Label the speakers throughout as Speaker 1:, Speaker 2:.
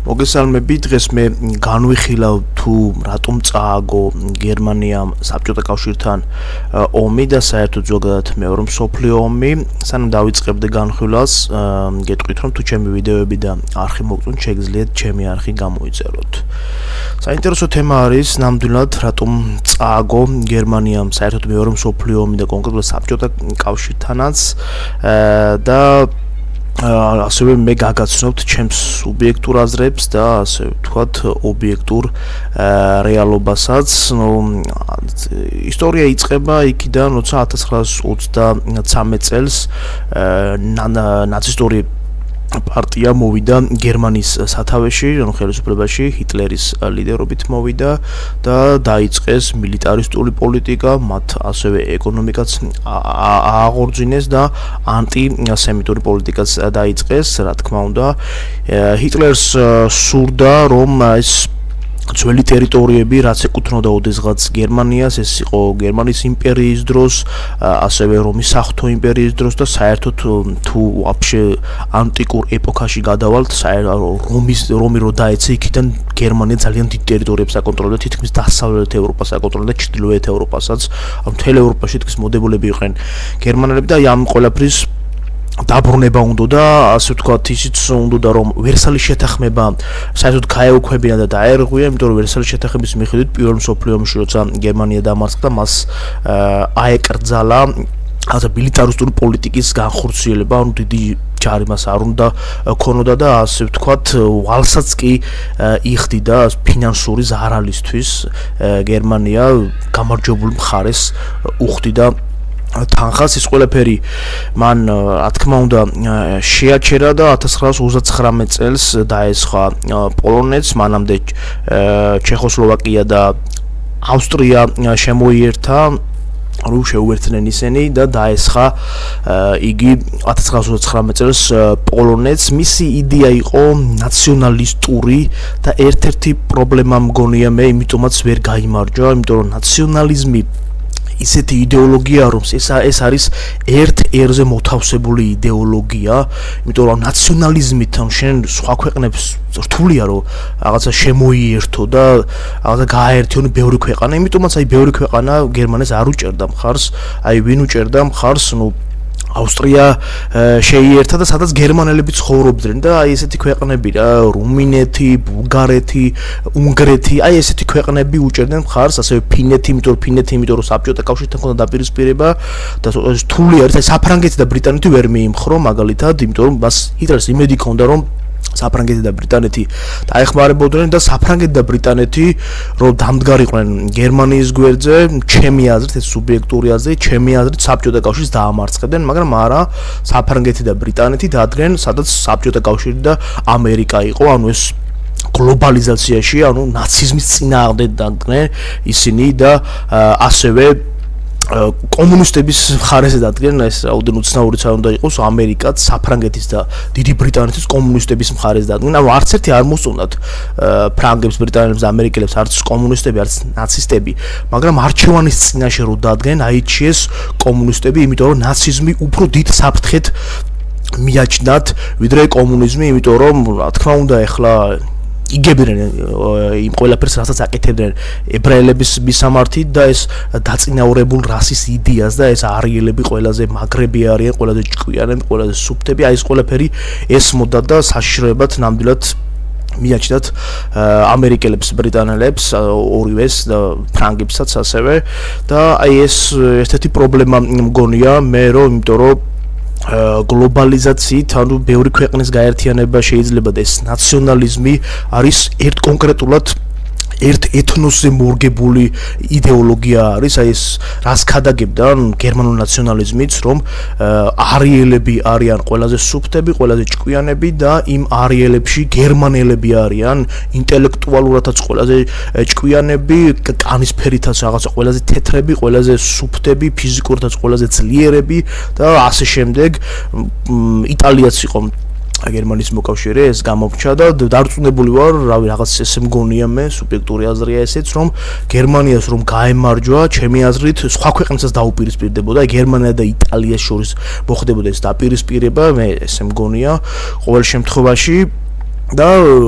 Speaker 1: მოგესალმებით, დღეს მე განვიხილავ თუ რატომ წააგო გერმანიამ საბჭოთა კავშირთან ომი და საერთოდ ზოგადად მეორე მსოფლიო ომი. სანამ დავიწყებდე განხილვას, გეტყვით რომ თუ ჩემი ვიდეოები და არხი მოგწონთ, შეგიძლიათ ჩემი არხი გამოიწეროთ. საინტერესო თემა არის ნამდვილად რატომ წააგო გერმანიამ საერთოდ მეორე მსოფლიო ომი და კონკრეტულად საბჭოთა კავშირთანაც და ასევე მე გაგაცნობთ ჩემს სუბიექტურ აზრებს და ასე ვთქვათ ობიექტურ რეალობასაც. ისტორია იწყება იქიდან, როცა 1923 წელს ნაცისტური პარტია მოვიდა გერმანიის სათავეში, ხელისუფლებაში ჰიტლერის ლიდერობით მოვიდა და დაიწყეს მილიტარისტული პოლიტიკა, მათ ასევე ეკონომიკაც ააღორძინეს და ანტისემიტური პოლიტიკაც დაიწყეს, რა თქმა უნდა. ჰიტლერს სურდა რომ ეს ძველი ტერიტორიები, რაც ეკუთვნოდა ოდესღაც გერმანიას, ეს იყო გერმანიის იმპერიის დროს, ასევე რომის საღვთო იმპერიის დროს და საერთოდ თუ ვაფშე ანტიკურ ეპოქაში გადავალთ, რომი რო დაეცა, იქიდან გერმანია ძალიან დიდ ტერიტორიებს აკონტროლებდა, თითქმის დასავლეთ ევროპას აკონტროლებდა, ჩრდილოეთ ევროპასაც, მთელ ევროპაში თითქმის მოდებულები იყვნენ გერმანელები და ამ ყველაფრის დაბრუნება უნდა და ასე ვთქვათ ისიც უნდა რომ ვერსალის შეთანხმება საერთოდ გაეუქმებინა და დაერღვია, იმიტომ რომ ვერსალის შეთანხმების მიხედვით პირველ მსოფლიო ომში როცა გერმანია დამარცხდა, მას აეკრძალა ასე მილიტარისტული პოლიტიკის განხორციელება, ანუ დიდი ჯარი მას არ უნდა ქონოდა და ასე ვთქვათ ვალსაც კი იხდიდა ფინანსური ზარალისთვის გერმანია გამარჯვებულ მხარეს უხდიდა თანხას. ის ყველაფერი მან რა თქმა უნდა შეაჩერა და 1939 წელს დაესხა პოლონეთს, მანამდე ჩეხოსლოვაკია და ავსტრია შემოიერთა, რომ შეუერთდნენ ისინი და დაესხა იგი 1939 წელს პოლონეთს. მისი იდეა იყო ნაციონალისტური და ერთ-ერთი პრობლემა მგონია მე, იმიტომაც ვერ გაიმარჯვა, იმიტომ რომ ნაციონალიზმი ისეთი იდეოლოგია, რომ ეს არის ერთ-ერთზე მოთავსებული იდეოლოგია, იმიტომ რომ ნაციონალიზმით შენ სხვა ქვეყნებს რთულია რომ რაღაცა შემოიერთო და რაღაცა გააერთიანო ბევრი ქვეყანა, იმიტომაც აი ბევრი ქვეყანა გერმანიას არ უჭერდა მხარს, აი ვინ უჭერდა მხარს, ავსტრია შეიერთა და სადაც გერმანელები ცხოვრობდნენ და აი ესეთი ქვეყნები რა, რუმინეთი, ბულგარეთი, უნგრეთი, აი ესეთი ქვეყნები უჭერდნენ მხარს, ასევე ფინეთი, იმიტომ რომ საბჭოთა კავშირთან ჰქონდა დაპირისპირება და რთული არის, აი საფრანგეთი და ბრიტანეთი ვერ მიიმხრო მაგალითად, იმიტომ რომ მას ჰიტლერს იმედი ჰქონდა რომ საფრანგეთი და ბრიტანეთი დაეხმარებოდნენ და საფრანგეთი და ბრიტანეთი რომ დამდგარიყვნენ გერმანიის გვერდზე, ჩემი აზრით, ეს სუბიექტური აზრი, ჩემი აზრით საბჭოთა კავშირს დაამარცხებდნენ, მაგრამ არა, საფრანგეთი და ბრიტანეთი დადგნენ სადაც საბჭოთა კავშირი და ამერიკა იყო, ანუ ეს გლობალიზაციაში, ანუ ნაციზმის წინააღმდეგ დადგნენ ისინი და ასევე კომუნისტების მხარეზე დადგნენ, ეს რაოდენ უცნაურიც არ უნდა იყოს, ამერიკაც, საფრანგეთის და დიდი ბრიტანეთის კომუნისტების მხარეზე დადგნენ. ანუ არც ერთი არ მოსწონდათ ფრანგებს, ბრიტანელებს, ამერიკელებს, არც კომუნისტები, არც ნაცისტები, მაგრამ არჩევანის წინაშე რო დადგნენ, აიჩიეს კომუნისტები, იმიტომ რომ ნაციზმი უფრო დიდ საფრთხედ მიაჩნდათ ვიდრე კომუნიზმი, იმიტომ რომ რა თქმა უნდა ეხლა იგებდნენ იმ ყველაფერს, რასაც აკეთებდნენ ებრაელების მისამართით და ეს დაწინაურებულ რასის იდეას და ეს არიელები ყველაზე მაგრები არიან, ყველაზე ჭკვიანები, ყველაზე სუფთები, აი ეს ყველაფერი ესმოდა და საშიშროებად ნამდვილად მიაჩნდათ ამერიკელებს, ბრიტანელებს, ორივეს და ფრანგებსაც ასევე და აი ეს ერთ-ერთი პრობლემა მგონია მე, რომ იმიტომ რომ გლობალიზაციით, ანუ ბევრი ქვეყნის გაერთიანება შეიძლება და ეს ნაციონალიზმი არის კონკრეტულად ერთ ეთნოსზე მორგებული იდეოლოგია არის, აი ეს რას ქადაგებდა გერმანულ ნაციონალიზმიც, რომ არიელები არიან ყველაზე სუფთები, ყველაზე ჭკვიანები და იმ არიელებში გერმანელები არიან ინტელექტუალურადაც ყველაზე ჭკვიანები, კანისფერითაც რაღაცა ყველაზე თეთრები, ყველაზე სუფთები, ფიზიკურადაც ყველაზე ძლიერები და ასე შემდეგ. იტალიაც იყო გერმანიის მოკავშირე, ეს გამორჩა და დარწმუნებული ვარ, რავი, რაღაც ესე მგონია მე, სუბიექტური აზრია ესეც, რომ გერმანიას რომ გაემარჯვა, ჩემი აზრით, სხვა ქვეყნებსაც დაუპირისპირდებოდა, გერმანია და იტალიას შორის მოხდებოდა ეს დაპირისპირება, მე ესე მგონია, ყოველ შემთხვევაში და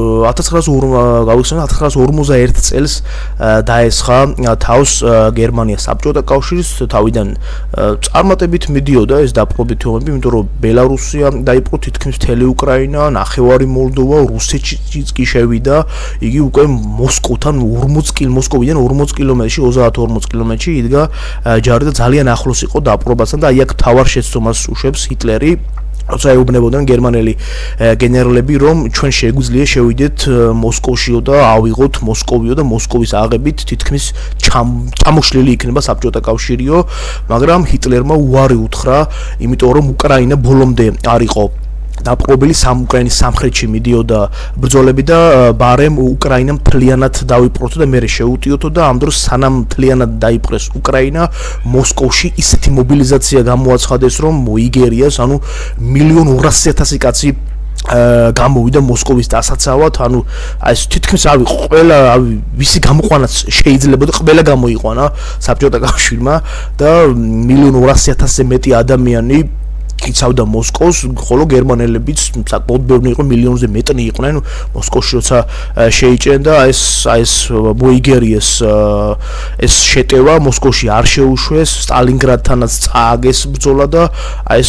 Speaker 1: 1941 წელს დაესხა თავს გერმანია საბჭოთა კავშირის თავიდან წარმატებით მიდიოდა ეს დაპყრობითი ომები, იმიტომ რომ ბელარუსია დაიპყრო თითქმის მთელი უკრაინა, ნახევარი მოლდოვა, რუსეთშიც კი შევიდა, იგი უკვე მოსკოვიდან 40 კილომეტრში, 30-40 კილომეტრში იდგა ჯარი და ძალიან ახლოს იყო დაპყრობასთან და აი აქ თავარ შეცდომას უშვებს ჰიტლერი, როცა ეუბნებოდნენ გერმანელი გენერალები, რომ ჩვენ შეგვიძლია შევიდეთ მოსკოვშიო და ავიღოთ მოსკოვიო და მოსკოვის აღებით თითქმის ჩამოშლილი იქნება საბჭოთა კავშირიო, მაგრამ ჰიტლერმა უარი უთხრა, იმიტომ რომ უკრაინა ბოლომდე არ იყო დაპყრობილი, უკრაინის სამხრეთში მიდიოდა ბრძოლები და ბარემ უკრაინამ მთლიანად დაიპყროთო და მერე შეუტიოთო და ამ დროს სანამ მთლიანად დაიპყრეს უკრაინა, მოსკოვში ისეთი მობილიზაცია გამოაცხადეს, რომ მოიგერიას, ანუ 1,200,000 კაცი გამოვიდა მოსკოვის დასაცავად, ანუ ეს თითქმის ყველა ვისი გამოყვანაც შეიძლება და ყველა გამოიყვანა საბჭოთა კავშირმა და 1,200,000-ზე მეტი ადამიანი იცავდა მოსკოვს, ხოლო გერმანელებიც საკმაოდ ბევრი იყო, მილიონზე მეტნი იყვნენ მოსკოვში, როცა შეიჭრნენ და ეს მოიგერიეს ეს შეტევა მოსკოვში არ შეუშვეს, სტალინგრადთანაც წააგეს ბრძოლა და ეს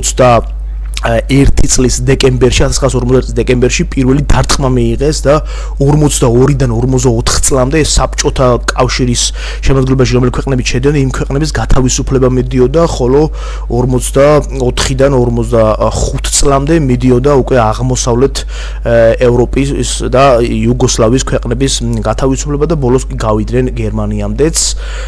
Speaker 1: 41 წლის დეკემბერში, 1940 წლის დეკემბერში პირველი დარტყმა მიიღეს და 42-დან 44 წლამდე საბჭოთა კავშირის შემადგენლობაში, რომელი ქვეყნები შედიოდნენ, იმ ქვეყნების გათავისუფლება მიდიოდა, ხოლო 44-დან 45 წლამდე მიდიოდა უკვე აღმოსავლეთ ევროპის და იუგოსლავიის ქვეყნების გათავისუფლება და ბოლოს კი გავიდნენ გერმანიამდეც.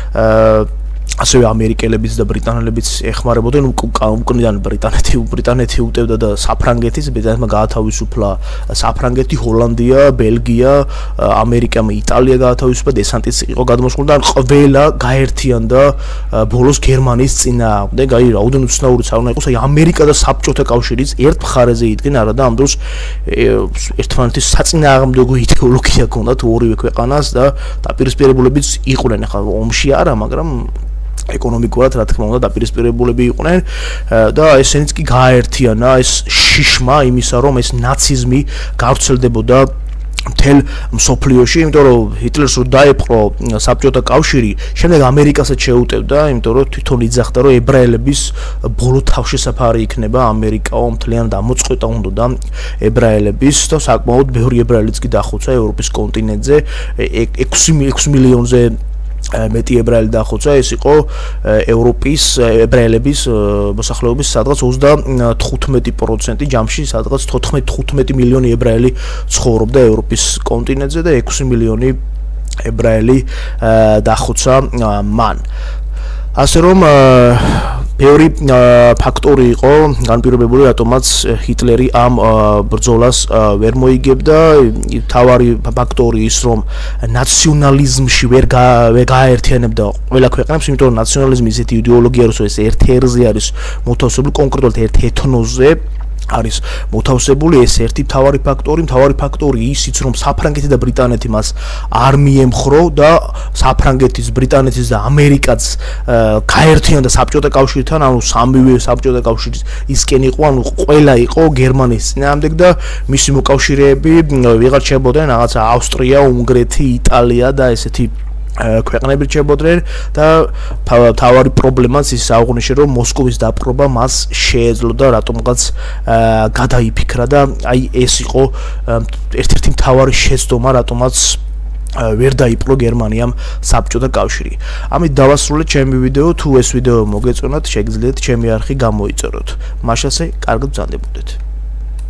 Speaker 1: ასევე ამერიკელებიც და ბრიტანელებიც ეხმარებოდნენ, უკნიდან ბრიტანეთი უტევდა და საფრანგეთის, ბრიტანეთმა გაათავისუფლა საფრანგეთი, ჰოლანდია, ბელგია, ამერიკამ იტალია გაათავისუფლა, დესანტიც იყო გადმოსული და ყველა გაერთიანდა ბოლოს გერმანიის წინააღმდეგ. აი რაოდენ უცნაური საუბარი იყო, აი ამერიკა და საბჭოთა კავშირიც ერთ მხარეზე იდგნენ, არა და ამ დროს ერთმანეთის საწინააღმდეგო იდეოლოგია ჰქონდათ ორივე ქვეყანას და დაპირისპირებულებიც იყვნენ. ახლა ომში არა, მაგრამ ეკონომიკურად რა თქმა უნდა დაპირისპირებულები იყვნენ და ესენიც კი გააერთიანა ეს შიშმა იმისა, რომ ეს ნაციზმი გავრცელდებოდა მთელ მსოფლიოში, იმიტომ რომ ჰიტლერს რო დაიპყრო საბჭოთა კავშირი, შემდეგ ამერიკასაც შეუტევდა, იმიტომ რომ თვითონ იძახდა, რომ ებრაელების ბოლო თავშესაფარი იქნება ამერიკაო, მთლიანად ამოწყვეტა უნდოდა ებრაელების და საკმაოდ ბევრი ებრაელიც კი დახოცა ევროპის კონტინენტზე, 6 მილიონზე მეტი ებრაელი დახოცა, ეს იყო ევროპის ებრაელების მოსახლეობის სადღაც 35% ჯამში, სადღაც 15 მილიონი ებრაელი ცხოვრობდა ევროპის კონტინენტზე და 6 მილიონი ებრაელი დახოცა მან. ასე რომ ბევრი ფაქტორი იყო განპირობებული, რატომაც ჰიტლერი ამ ბრძოლას ვერ მოიგებდა. თავარი ფაქტორი ის, რომ ნაციონალიზმში ვერ გააერთიანებდა ყველა ქვეყნებს, იმიტომ რომ ნაციონალიზმი ისეთი იდეოლოგია, რომ ეს ერთ ერზე არის მოთავსებული, კონკრეტულად ერთ ეთნოსზე არის მოთავსებული, ეს ერთი მთავარი ფაქტორი ისიც, რომ საფრანგეთი და ბრიტანეთი მას არ მიემხრო და საფრანგეთის, ბრიტანეთის და ამერიკაც გაერთიანდა საბჭოთა კავშირთან, ანუ სამივე საბჭოთა კავშირის ისკენ იყო, ანუ ყველა იყო გერმანიის წინააღმდეგ და მისი მოკავშირეები ვიღარ შეებოდნენ, რაღაცა ავსტრია, უნგრეთი, იტალია და ესეთი ქვეყნები რჩებოდნენ და თავარი პრობლემაც ის აღნიშნა, რომ მოსკოვის დაპყრობა მას შეეძლო და რატომღაც გადაიფიქრა და აი ეს იყო ერთ-ერთი მთავარი შეცდომა, რატომაც ვერ დაიპყრო გერმანიამ საბჭოთა კავშირი. ამით დავასრულეთ ჩემი ვიდეო. თუ ეს ვიდეო მოგეწონათ, შეგიძლიათ ჩემი არხი გამოიწეროთ. მაშასე კარგად ბრძანდებოდეთ.